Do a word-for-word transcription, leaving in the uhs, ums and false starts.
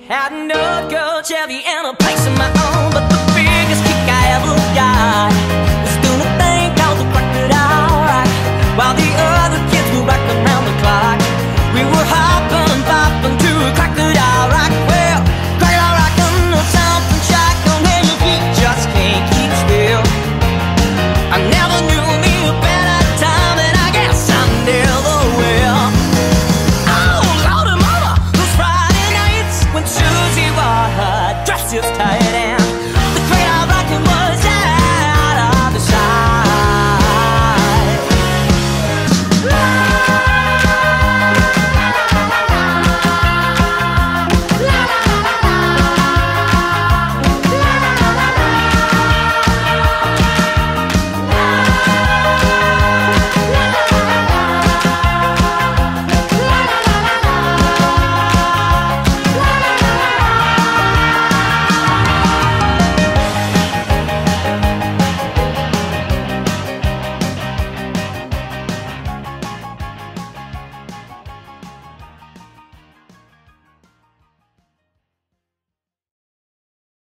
Had no girl, Chevy, and a place of my own, but the biggest kick I ever got